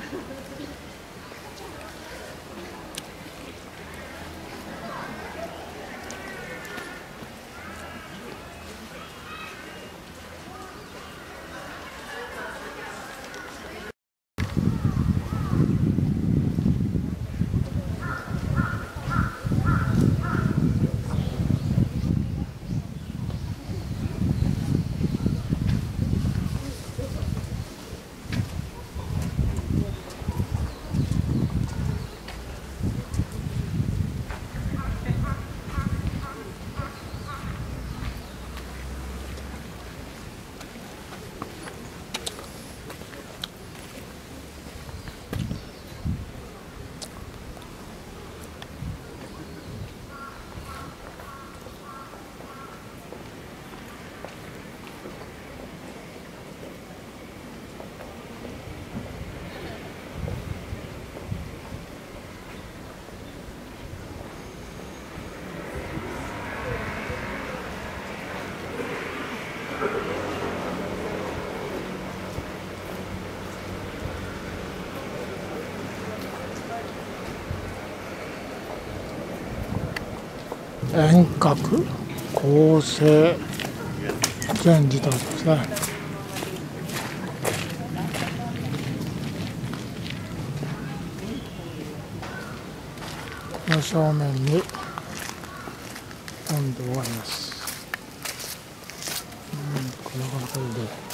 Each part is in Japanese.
遠隔構成全自動車ですね。この正面に本堂があります。こんな感じで。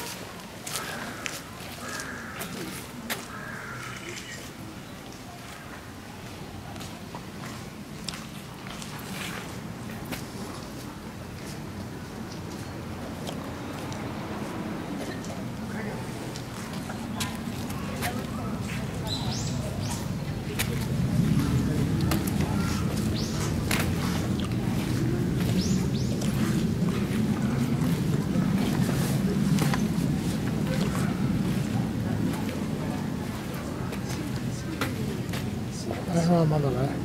これはまだね、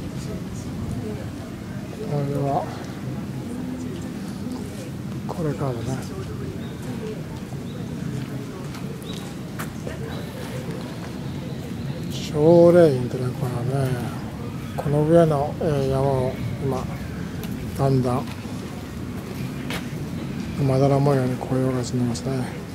これはこれからだね。奨励院ってね、これはね、この上の山を今だんだんまだら模様に紅葉が進んでますね。